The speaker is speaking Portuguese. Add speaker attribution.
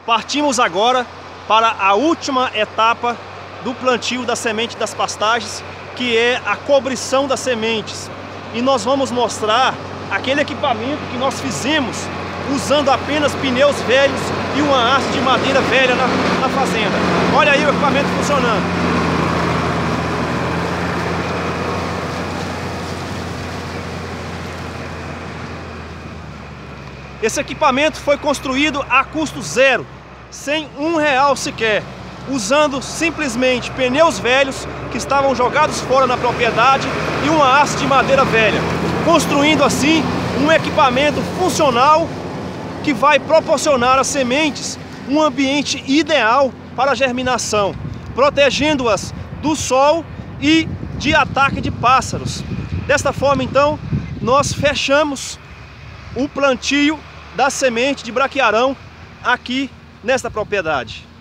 Speaker 1: Partimos agora para a última etapa do plantio da semente das pastagens, que é a cobrição das sementes. E nós vamos mostrar aquele equipamento que nós fizemos usando apenas pneus velhos e uma haste de madeira velha na fazenda. Olha aí o equipamento funcionando. Esse equipamento foi construído a custo zero, sem R$1 sequer, usando simplesmente pneus velhos que estavam jogados fora na propriedade e uma haste de madeira velha, construindo assim um equipamento funcional que vai proporcionar às sementes um ambiente ideal para a germinação, protegendo-as do sol e de ataque de pássaros. Desta forma, então, nós fechamos o plantio da semente de braquiarão aqui nesta propriedade.